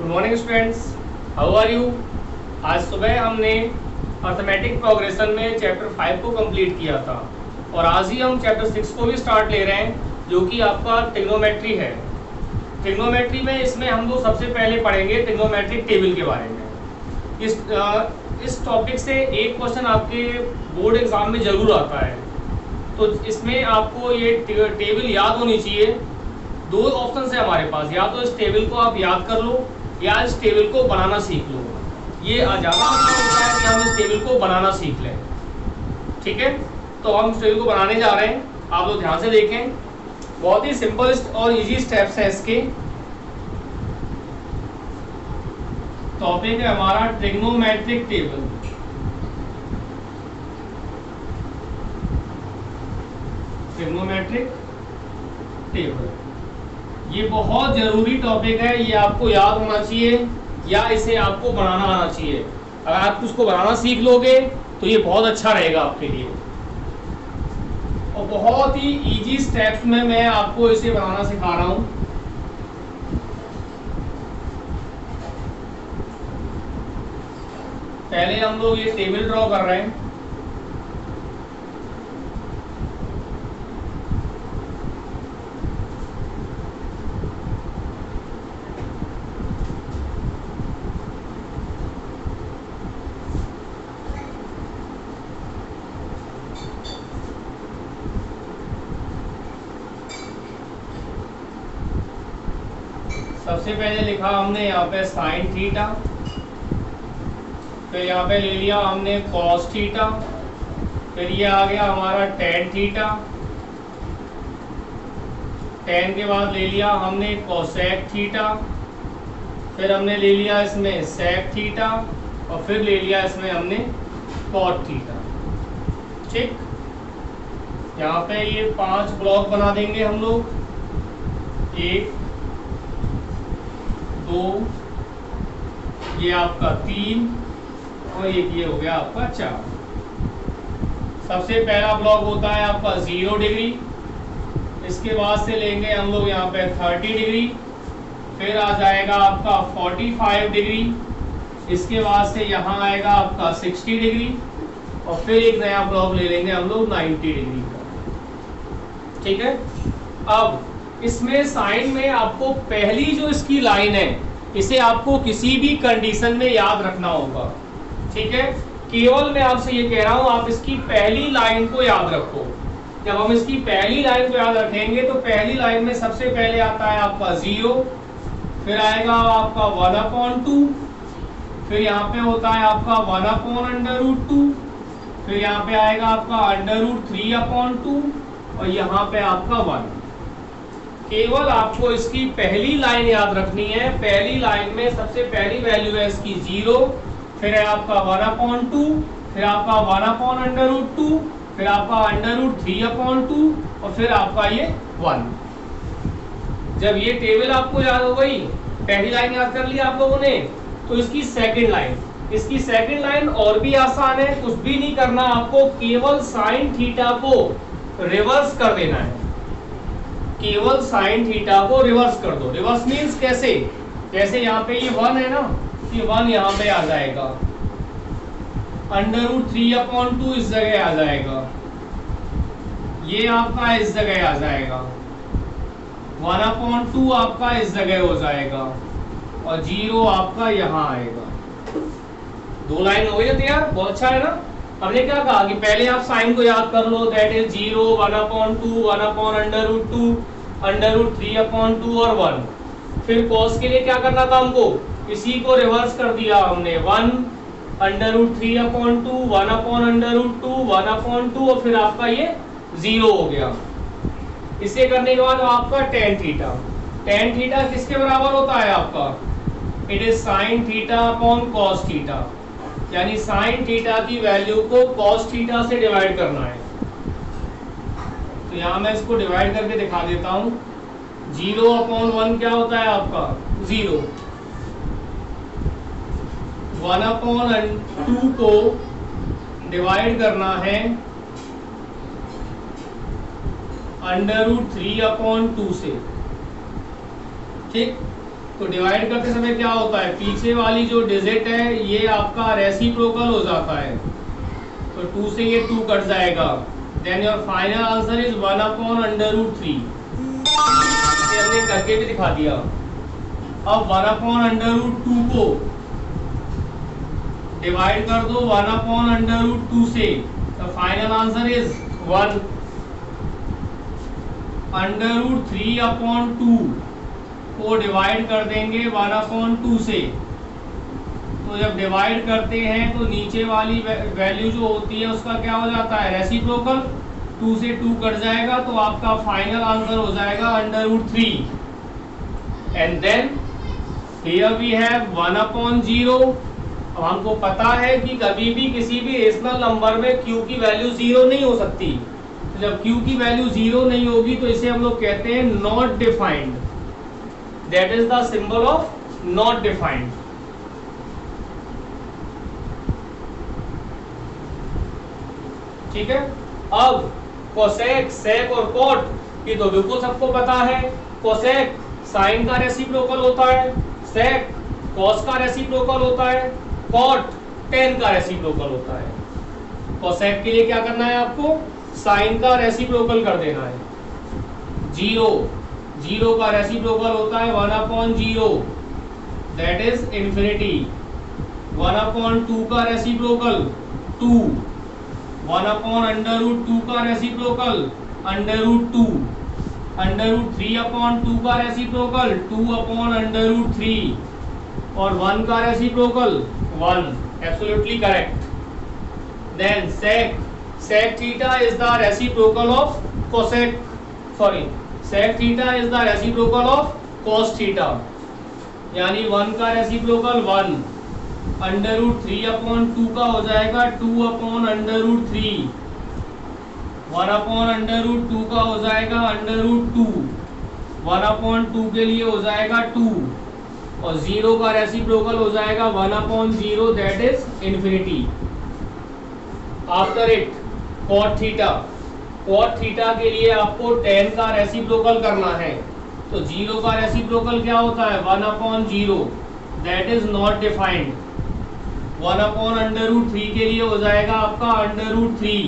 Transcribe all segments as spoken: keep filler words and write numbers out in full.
Good morning students, how are you. आज सुबह हमने अर्थमेटिक प्रोग्रेशन में चैप्टर फाइव को कंप्लीट किया था और आज ही हम चैप्टर सिक्स को भी स्टार्ट ले रहे हैं जो कि आपका ट्रिग्नोमेट्री है। ट्रिग्नोमेट्री में इसमें हम लोग सबसे पहले पढ़ेंगे ट्रिग्नोमेट्रिक टेबल के बारे में। इस आ, इस टॉपिक से एक क्वेश्चन आपके बोर्ड एग्जाम में जरूर आता है, तो इसमें आपको ये टेबल याद होनी चाहिए। दो ऑप्शन है हमारे पास, या तो इस टेबल को आप याद कर लो या इस टेबल को बनाना सीख लो। ये ज़्यादा अच्छा होता है कि हम इस टेबल को बनाना सीख लें। ठीक है, तो हम इस टेबल को बनाने जा रहे हैं, आप लोग ध्यान से देखें। बहुत ही सिंपल और इजी स्टेप्स हैं इसके। टॉपिक है हमारा ट्रिग्नोमेट्रिक टेबल। ट्रिग्नोमेट्रिक टेबल ये बहुत जरूरी टॉपिक है, ये आपको याद होना चाहिए या इसे आपको बनाना आना चाहिए। अगर आप उसको बनाना सीख लोगे तो ये बहुत अच्छा रहेगा आपके लिए। और बहुत ही इजी स्टेप्स में मैं आपको इसे बनाना सिखा रहा हूं। पहले हम लोग ये टेबल ड्रॉ कर रहे हैं। सबसे पहले लिखा हमने यहाँ पे साइन थीटा, फिर यहाँ पे ले लिया हमने कॉस थीटा, फिर ये आ गया हमारा टेन थीटा, टेन के बाद ले लिया हमने कोसेक थीटा, फिर हमने ले लिया इसमें सेक थीटा और फिर ले लिया इसमें हमने कॉट थीटा। ठीक, यहाँ पे ये पांच ब्लॉक बना देंगे हम लोग। एक, दो, ये आपका तीन और एक ये हो गया आपका चार। सबसे पहला ब्लॉक होता है आपका जीरो डिग्री, इसके बाद से लेंगे हम लोग यहाँ पे थर्टी डिग्री, फिर आ जाएगा आपका फोर्टी फाइव डिग्री, इसके बाद से यहाँ आएगा आपका सिक्सटी डिग्री और फिर एक नया ब्लॉक ले लेंगे हम लोग नाइन्टी डिग्री का। ठीक है, अब इसमें साइन में आपको पहली जो इसकी लाइन है इसे आपको किसी भी कंडीशन में याद रखना होगा। ठीक है, केवल मैं आपसे ये कह रहा हूं आप इसकी पहली लाइन को याद रखो। जब हम इसकी पहली लाइन को याद रखेंगे तो पहली लाइन में सबसे पहले आता है आपका जीरो, फिर आएगा आपका वन अपॉन टू, फिर यहाँ पे होता है आपका one upon under root two, फिर यहाँ पे आएगा आपका under root three upon two और यहाँ पे आपका वन। केवल आपको इसकी पहली लाइन याद रखनी है। पहली लाइन में सबसे पहली वैल्यू है इसकी जीरो, फिर है आपका वन अपॉन टू, फिर आपका one upon under root two, फिर आपका under root three upon two और फिर आपका ये वन। जब ये टेबल आपको याद हो गई, पहली लाइन याद कर ली आप लोगों ने, तो इसकी सेकंड लाइन इसकी सेकंड लाइन और भी आसान है। कुछ भी नहीं करना आपको, केवल साइन थीटा को रिवर्स कर देना है। केवल साइन थीटा को रिवर्स कर दो। रिवर्स मींस कैसे, जैसे यहाँ पे ये वन है ना, ये वन यहाँ पे आ जाएगा, under root three upon two इस जगह आ जाएगा, ये आपका इस जगह आ जाएगा, वन अपॉन टू आपका इस जगह हो जाएगा और जीरो आपका यहाँ आएगा। दो लाइन हो गई तैयार, बहुत अच्छा है ना। हमने क्या कहा कि पहले आप साइन को याद कर लो, that is zero, one upon two, one upon under root two, under root three upon two और वन। फिर कॉस के लिए क्या करना था हमको, इसी को रिवर्स कर दिया हमने, one under root three upon two, one upon under root two, one upon two और फिर आपका ये जीरो हो गया। इसे करने के बाद आपका टेन थीटा। टेन थीटा किसके बराबर होता है आपका, it is sine theta upon cos theta, यानी साइन थीटा की वैल्यू को कॉस थीटा से डिवाइड करना है। तो यहां मैं इसको डिवाइड करके दिखा देता हूं। जीरो अपॉन वन क्या होता है आपका, जीरो। वन अपॉन टू को डिवाइड करना है under root three upon two से। ठीक, तो डिवाइड करते समय क्या होता है, पीछे वाली जो डिजिट है ये आपका रेसिप्रोकल हो जाता है, तो टू से ये टू कट जाएगा, then your final answer is one upon under root three. हमने करके भी दिखा दिया। अब one upon under root two को डिवाइड कर दो one upon under root two से, तो final answer is one. Under root three upon two को डिवाइड कर देंगे वन अपॉन टू से, तो जब डिवाइड करते हैं तो नीचे वाली वैल्यू जो होती है उसका क्या हो जाता है, रेसिप्रोकल, टू से टू कट जाएगा, तो आपका फाइनल आंसर हो जाएगा under root three. And then here we have one upon zero. अब हमको पता है कि कभी भी किसी भी रेशनल नंबर में q की वैल्यू जीरो नहीं हो सकती, तो जब q की वैल्यू जीरो नहीं होगी तो इसे हम लोग कहते हैं not defined. That is the symbol of not defined. ठीक है। अब कोसेक, सेक और कॉट ये तो बिल्कुल सबको पता है। कोसेक साइन का रेसिप्रोकल होता है, सेक कॉस का रेसिप्रोकल होता है, कॉट टेन का रेसिप्रोकल होता है। कोसेक के लिए क्या करना है आपको, साइन का रेसिप्रोकल कर देना है। जीरो, जीरो का रेसिप्रोकल होता है one upon zero, that is infinity. One upon two का reciprocal two, one upon under root two का reciprocal under root two, under root three upon two का reciprocal two upon under root three, और one का reciprocal one. Absolutely correct. Then sec, sec theta is the reciprocal of cosec, sorry sec theta is the reciprocal of cos theta, यानी one का reciprocal one, under root three upon two का हो जाएगा two upon under root three, one upon under root two का हो जाएगा under root two, one upon two के लिए हो जाएगा टू, और जीरो का रेसिप्रोकल हो जाएगा one upon zero, that is infinity. After it cot theta, cot theta के लिए आपको टेन का रेसिप्रोकल करना है, तो जीरो का रेसिप्रोकल क्या होता है, one upon zero, that is not defined. One upon under root three के लिए हो जाएगा आपका अंडर रूट थ्री,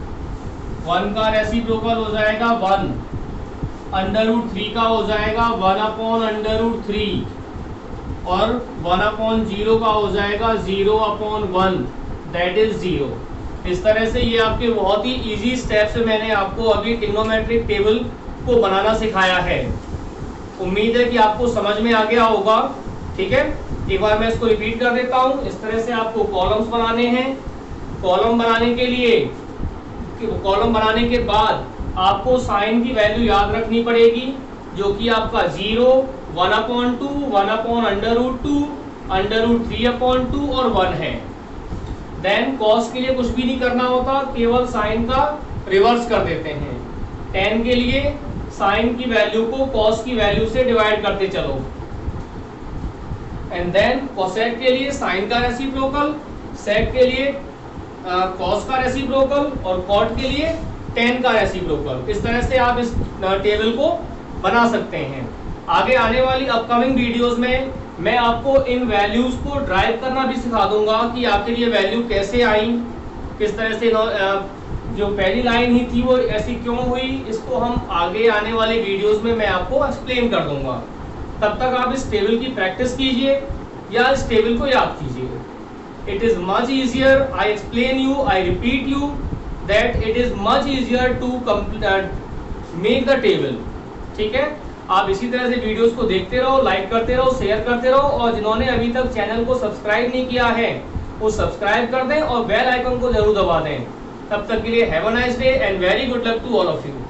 वन का रेसिप्रोकल हो जाएगा वन, अंडर रूट थ्री का हो जाएगा one upon under root three, और वन अपॉन जीरो का हो जाएगा zero upon one, that is zero. इस तरह से ये आपके बहुत ही इजी स्टेप से मैंने आपको अभी ट्रिग्नोमेट्रिक टेबल को बनाना सिखाया है। उम्मीद है कि आपको समझ में आ गया होगा। ठीक है, एक बार मैं इसको रिपीट कर देता हूँ। इस तरह से आपको कॉलम्स बनाने हैं। कॉलम बनाने के लिए, कॉलम बनाने के बाद आपको साइन की वैल्यू याद रखनी पड़ेगी, जो कि आपका zero, one upon two, one upon under root two, under root three upon two और वन है। देन कॉस के लिए कुछ भी नहीं करना होता, केवल साइन का रिवर्स कर देते हैं। टेन के लिए साइन की वैल्यू को कॉस की वैल्यू से डिवाइड करते चलो। एंड देन कोसेक के लिए साइन का रेसिप्रोकल, सेक के लिए कॉस का रेसिप्रोकल, और कॉट के लिए टेन का रेसिप्रोकल। इस तरह से आप इस टेबल को बना सकते हैं। आगे आने वाली अपकमिंग वीडियोस में मैं आपको इन वैल्यूज को ड्राइव करना भी सिखा दूंगा कि आखिर ये वैल्यू कैसे आई, किस तरह से जो पहली लाइन ही थी वो ऐसी क्यों हुई, इसको हम आगे आने वाले वीडियोस में मैं आपको एक्सप्लेन कर दूंगा। तब तक आप इस टेबल की प्रैक्टिस कीजिए या इस टेबल को याद कीजिए। It is much easier, I explain you, I repeat you that it is much easier to make the table. ठीक है, आप इसी तरह से वीडियोस को देखते रहो, लाइक करते रहो, शेयर करते रहो, और जिन्होंने अभी तक चैनल को सब्सक्राइब नहीं किया है वो सब्सक्राइब कर दें और बेल आइकन को जरूर दबा दें। तब तक के लिए have a nice day and very good luck to all of you.